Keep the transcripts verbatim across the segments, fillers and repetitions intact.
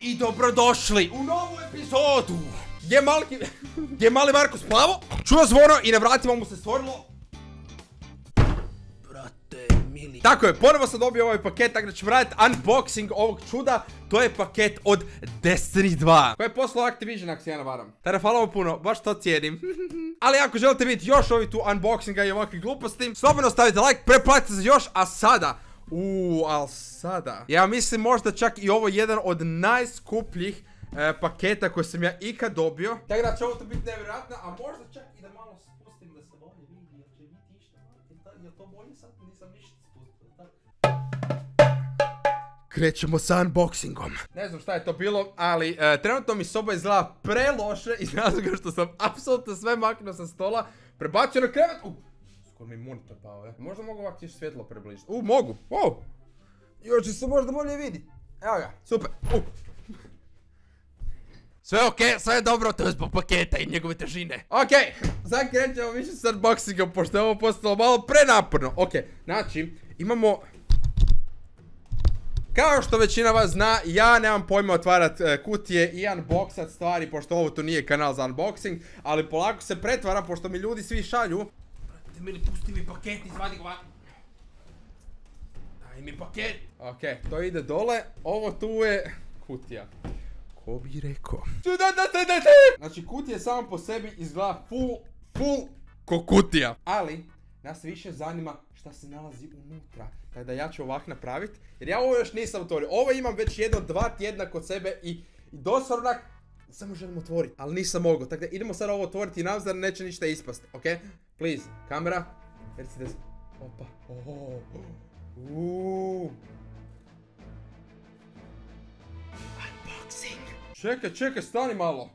I dobrodošli u novu epizodu gdje mali, gdje mali Marko Splavo čuo zvono i na vratima mu se stvorilo. Brate mili. Tako je, ponovo sam dobio ovaj paket, tako da ću raditi unboxing ovog čuda. To je paket od Destiny dva koji je poslao Activision, ako se ja ne varam. Tada hvala vam puno, baš to cijenim. Ali ako želite vidjeti još ovih tu unboxinga i ovakvih gluposti, slobodno stavite like, preplatite za još, a sada Uuu, ali sada ja mislim možda čak i ovo jedan od najskupljih e, paketa koje sam ja ikad dobio. Tako da će ovo to biti nevjerojatno, a možda čak i da malo spustim da se bolje vidi, jer će biti išta. Jel to bolje sad? Nisam ništa spustio. Krećemo sa unboxingom. Ne znam šta je to bilo, ali e, trenutno mi soba izgleda preloše iz razloga što sam apsolutno sve maknuo sa stola, prebacio na krevet. Uh. Skoro mi monitor pao, je. Možda mogu ovak još svjetlo približiti. U, mogu. Wow. Još će se možda bolje vidi. Evo ga, super. U. Sve okej, okay, sve je dobro, to je zbog paketa i njegove težine. Okej, okay. Sad krećemo više s unboxingom, pošto je ovo postalo malo prenaporno. Okej, okay. Znači, imamo... Kao što većina vas zna, ja nemam pojma otvarat uh, kutije i unboxat stvari, pošto ovo tu nije kanal za unboxing, ali polako se pretvara, pošto mi ljudi svi šalju. Mili, pusti mi paket, izvadi ga van. Daj mi paket. Okej, to ide dole. Ovo tu je kutija. Ko bi rekao? Znači, kutija samo po sebi izgleda full, full ko kutija. Ali, nas više zanima šta se nalazi unutra. Tako da ja ću ovak napraviti. Jer ja ovo još nisam otvorio. Ovo imam već jedno dva tjedna kod sebe i, i doslovno samo želim otvoriti, ali nisam mogao. Tako da idemo sad ovo otvoriti i navzar neće ništa ispasti, ok? Please, kamera. Recite se. Opa. Oh. Uuuu. Unboxing. Čekaj, čekaj, stani malo.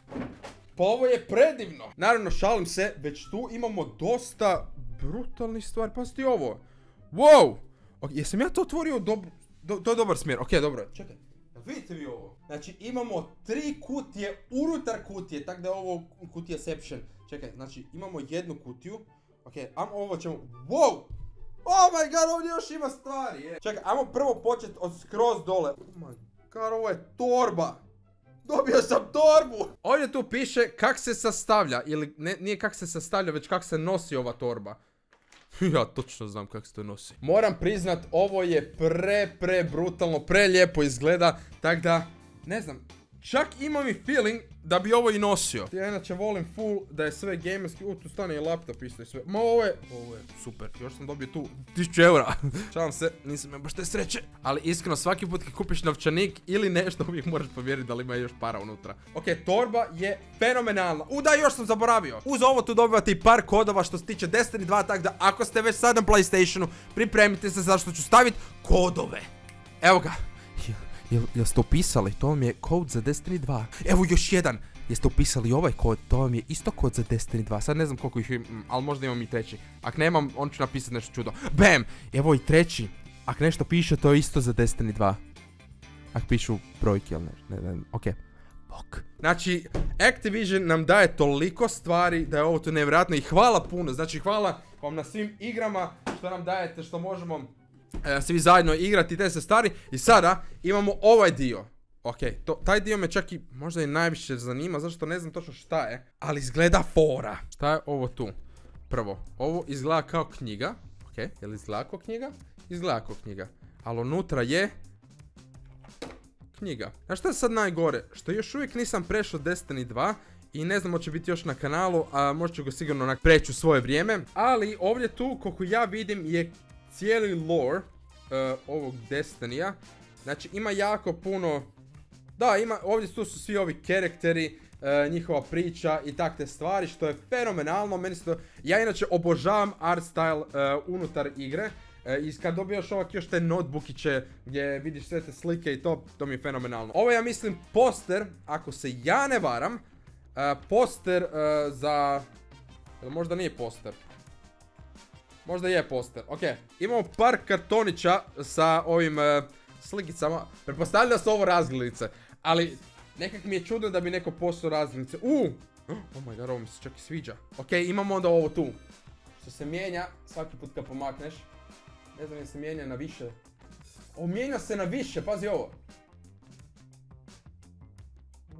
Pa ovo je predivno. Naravno, šalim se, već tu imamo dosta brutalnih stvari. Pazite ovo. Wow. Okay, jesam ja to otvorio dob... Do, to je dobar smjer. Ok, dobro. Čekaj. Vidite vi ovo? Znači imamo tri kutije unutar kutije, tako da je ovo kutijaception. Čekaj, znači imamo jednu kutiju. Ok, ajmo ovo ćemo... Wow! Oh my god, ovdje još ima stvari, je. Čekaj, ajmo prvo početi od skroz dole. Oh my god, ovo je torba. Dobio sam torbu! Ovdje tu piše kak se sastavlja, ili ne, nije kak se sastavlja, već kak se nosi ova torba. Ja točno znam kako se to nosi. Moram priznat, ovo je pre, pre brutalno, pre lijepo izgleda. Tak da, ne znam, čak imam i feeling da bi ovo i nosio. Ja inače volim full da je sve gamerski. U, tu stane i laptop isto i sve. Ma ovo je, ovo je super. Još sam dobio tu tisuću eura. Šalim se, nisam imao baš te sreće. Ali iskreno, svaki put kad kupiš novčanik ili nešto, uvijek moraš povjeriti da li ima još para unutra. Ok, torba je fenomenalna. U, da, još sam zaboravio. Uz ovo tu dobivate i par kodova što se tiče Destiny dva, tako da ako ste već sad na PlayStationu, pripremite se zašto ću staviti kodove. Evo ga. Jel, jel ste upisali? To vam je kod za Destiny dva. Evo još jedan. Jeste upisali ovaj kod? To vam je isto kod za Destiny dva. Sad ne znam koliko ih imam, ali možda imam i treći. Ako nemam, on ću napisati nešto čudo. Bam! Evo i treći. Ako nešto piše, to je isto za Destiny dva. Ako pišu brojke ili nešto. Ne, ne, ok. Bok. Znači, Activision nam daje toliko stvari da je ovo tu nevjerojatno i hvala puno. Znači, hvala vam na svim igrama što nam dajete, što možemo E, svi zajedno igrati te se stvari. I sada imamo ovaj dio. Ok, to, taj dio me čak i možda i najviše zanima, zašto ne znam točno šta je. Ali izgleda fora. Šta je ovo tu? Prvo, ovo izgleda kao knjiga. Ok, je li izgleda kao knjiga? Izgleda kao knjiga. Ali unutra je knjiga. Znaš šta je sad najgore? Što još uvijek nisam prešao Destiny dva i ne znam hoće biti još na kanalu, a možda ću ga sigurno preći u svoje vrijeme. Ali ovdje tu, koliko ja vidim, je cijeli lore uh, ovog Destiny-a. Znači ima jako puno... Da, ima, ovdje tu su svi ovi karakteri, uh, njihova priča i takve stvari, što je fenomenalno. Meni se to... Ja inače obožavam art style uh, unutar igre. Uh, I kad dobijaš ovak još te notebookiće gdje vidiš sve te slike i to, to mi je fenomenalno. Ovo je, ja mislim, poster, ako se ja ne varam, uh, poster uh, za... Možda nije poster. Možda je poster, ok. Imamo par kartonića sa ovim uh, slikicama. Pretpostavljam da su ovo razglednice. Ali nekak mi je čudno da bi neko postao razglednice. Uuu! Oh my god, ovo mi se čak i sviđa. Ok, imamo onda ovo tu. Što se mijenja svaki put kad pomakneš. Ne znam je se mijenja na više. O, mijenja se na više, pazi ovo.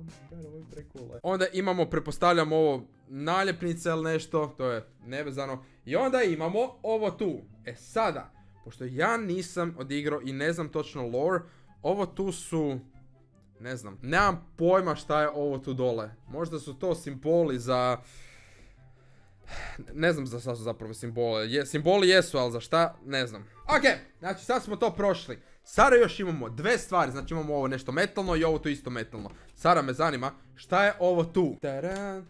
Onda imamo, prepostavljamo ovo naljepnice ili nešto, to je nevezano. I onda imamo ovo tu. E sada, pošto ja nisam odigrao i ne znam točno lore, ovo tu su... Ne znam, nemam pojma šta je ovo tu dole. Možda su to simboli za... Ne znam za šta su zapravo simbole. Je, simboli jesu, ali za šta? Ne znam. Ok, znači sad smo to prošli. Sada još imamo dve stvari. Znači imamo ovo nešto metalno i ovo tu isto metalno. Sada me zanima šta je ovo tu. Tada.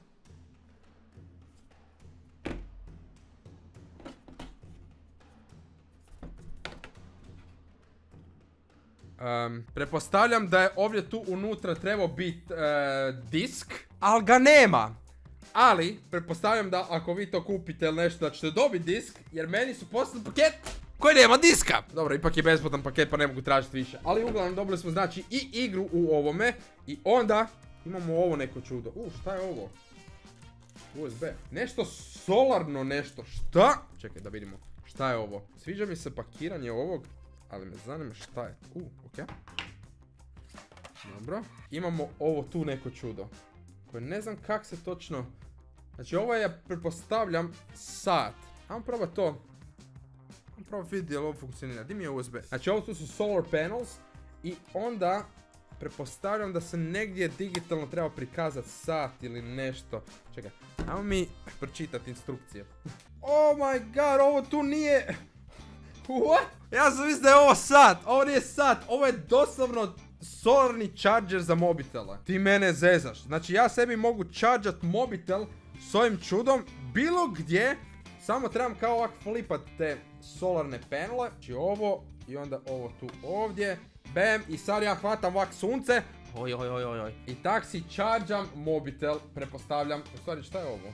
Um, pretpostavljam da je ovdje tu unutra trebao biti uh, disk, ali ga nema. Ali, pretpostavljam da ako vi to kupite ili nešto da ćete dobiti disk, jer meni su poslali paket koji nema diska. Dobro, ipak je besplatan paket pa ne mogu tražiti više. Ali uglavnom dobili smo znači i igru u ovome. I onda imamo ovo neko čudo. U, šta je ovo? U es be. Nešto solarno nešto. Šta? Čekaj da vidimo. Šta je ovo? Sviđa mi se pakiranje ovog. Ali me zanima šta je. U, okej. Dobro. Imamo ovo tu neko čudo. Koje ne znam kak se točno... Znači ovo je, ja pretpostavljam, sat. Ajmo probati to. Ajmo probati vidjeti je li ovo funkcionira. Di mi je u es be? Znači ovo tu su solar panels. I onda... Pretpostavljam da se negdje digitalno treba prikazati sat ili nešto. Čekaj. Ajmo mi pročitati instrukcije. Oh my god, ovo tu nije... What? Ja sam mislio da je ovo sat. Ovo nije sat. Ovo je doslovno solarni charger za mobitela. Ti mene zezaš. Znači ja sebi mogu chargeat mobitel s ovim čudom bilo gdje. Samo trebam kao ovak flipat te solarne panele. Znači ovo i onda ovo tu ovdje. Bam. I sad ja hvatam ovak sunce. Oj, oj, oj, oj. I tak si chargeam mobitel. Prepostavljam. U stvari šta je ovo?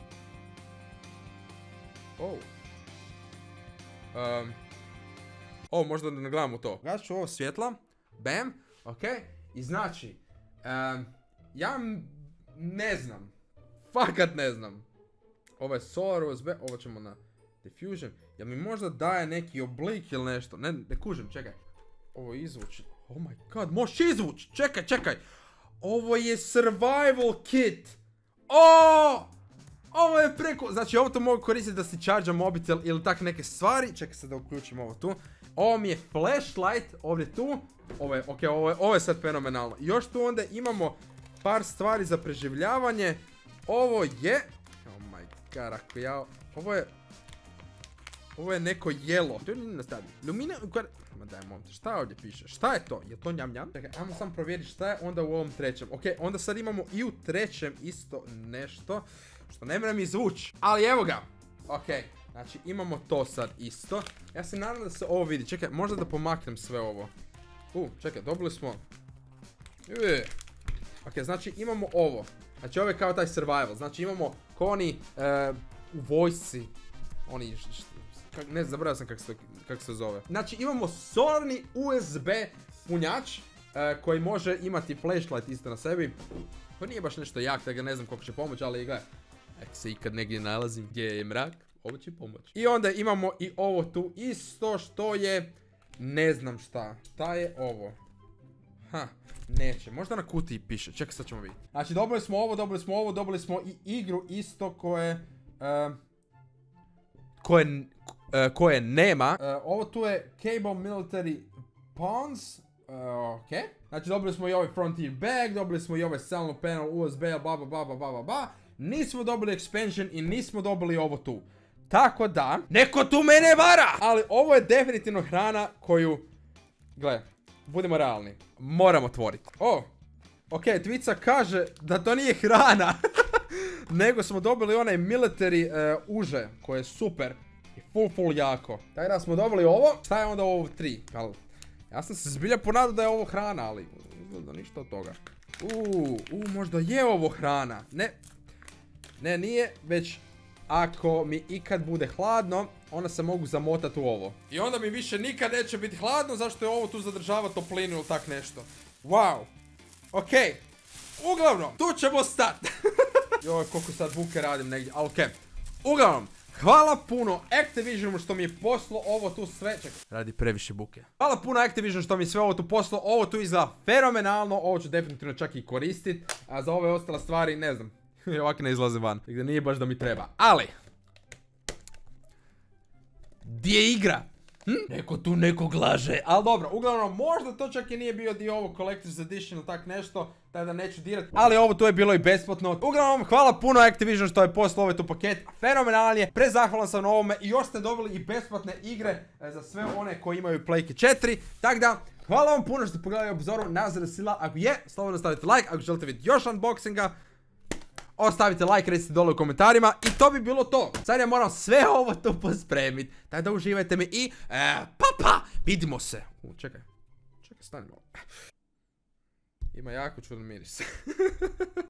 Oh. Um. O, možda da ne gledamo to. Gasit ću ovo svjetla. Bam. Ok. I znači. Um, ja ne znam. Fakat ne znam. Ovo je solar u es be. Ovo ćemo na diffusion. Jel mi možda daje neki oblik ili nešto? Ne, ne kužim, čekaj. Ovo je izvući. Oh my god, možeš izvući. Čekaj, čekaj. Ovo je survival kit. O! Ovo je preko... Znači ovo to mogu koristiti da si charge mobitel ili tak neke stvari. Čekaj se da uključim ovo tu. Ovo mi je flashlight ovdje tu. Ovo je, ok, ovo je, ovo je sad fenomenalno. Još tu onda imamo par stvari za preživljavanje. Ovo je... Oh my god, ako ja... Ovo je... Ovo je neko jelo. To je na stadiju. Lumina... Ma daj, momte, šta ovdje piše? Šta je to? Je to njam njam? Čekaj, ajmo sam provjeriti šta je onda u ovom trećem. Ok, onda sad imamo i u trećem isto nešto. Što ne mrem izvući. Ali evo ga. Ok, znači imamo to sad isto. Ja se nadam da se ovo vidi. Čekaj, možda da pomaknem sve ovo. U, čekaj, dobili smo... Uje. Ok, znači imamo ovo. Znači ovo je kao taj survival. Znači imamo ko oni uh, u vojsci. Oni... Kak, ne, zaboravio sam kako se, kak se zove. Znači imamo solarni u es be punjač. Uh, koji može imati flashlight isto na sebi. To nije baš nešto jak, tako ne znam koliko će pomoći, ali gledaj. Ako se ikad negdje nalazim gdje je mrak, ovo će pomoći. I onda imamo i ovo tu isto što je... Ne znam šta. Šta je ovo? Ha, neće. Možda na kutiji piše. Čekaj, sad ćemo vidjeti. Znači dobili smo ovo, dobili smo ovo, dobili smo i igru isto koje... Uh, koje... Uh, koje nema. Uh, ovo tu je Cable Military Pawns. Uh, ok. Znači dobili smo i ovaj Frontier Bag, dobili smo i ovaj Solar Panel u es be, ba ba ba ba ba ba. Nismo dobili expansion i nismo dobili ovo tu. Tako da, neko tu mene vara! Ali ovo je definitivno hrana koju, gle, budemo realni, moramo otvoriti. O, ok, Twica kaže da to nije hrana. Nego smo dobili onaj military uh, uže, koje je super i full full jako. Tako da smo dobili ovo. Šta je onda ovo tri? Al, ja sam se zbilja ponadao da je ovo hrana, ali izgleda ništa od toga. Uuu, uh, možda je ovo hrana. Ne, ne nije, već ako mi ikad bude hladno, onda se mogu zamotati u ovo. I onda mi više nikad neće biti hladno, zašto je ovo tu zadržava toplinu ili tak nešto. Wow. Ok. Uglavnom, tu ćemo stati. Joj, koliko sad buke radim negdje, ali ok. Uglavnom, hvala puno Activisionu što mi je poslao ovo tu sve. Čekaj, radi previše buke. Hvala puno Activisionu što mi je sve ovo tu poslao. Ovo tu izgleda fenomenalno. Ovo ću definitivno čak i koristiti. A za ove ostale stvari, ne znam. Ovako ne izlaze van. Tako da nije baš da mi treba. Ali. Di je igra? Hm? Neko tu nekog laže. Ali dobro, uglavnom možda to čak i nije bio dio ovog Collector's Edition ili tak nešto. Tako da neću dirat. Ali ovo tu je bilo i besplatno. Uglavnom, hvala puno Activision što je poslao ovaj tu paket. Fenomenalan je. Prezahvalan sam na ovome. I još ste dobili i besplatne igre za sve one koji imaju Playke četiri. Tako da, hvala vam puno što ste pogledali obzoru na Sila. Ako je, slobodno stavite like. Ako želite vidjeti još unboxinga, ostavite like, recite dole u komentarima i to bi bilo to. Sad ja moram sve ovo tu pospremit. Tako da uživajte mi i e, pa pa, vidimo se. U, čekaj, čekaj, stani malo. Ima jako čudan miris.